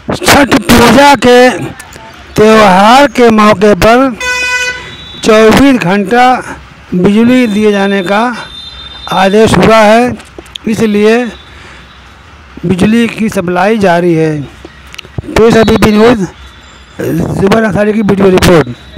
छठ पूजा के त्यौहार के मौके पर 24 घंटा बिजली दिए जाने का आदेश हुआ है, इसलिए बिजली की सप्लाई जारी है। पेश अभी न्यूज़ जुबैर अंसारी की वीडियो रिपोर्ट।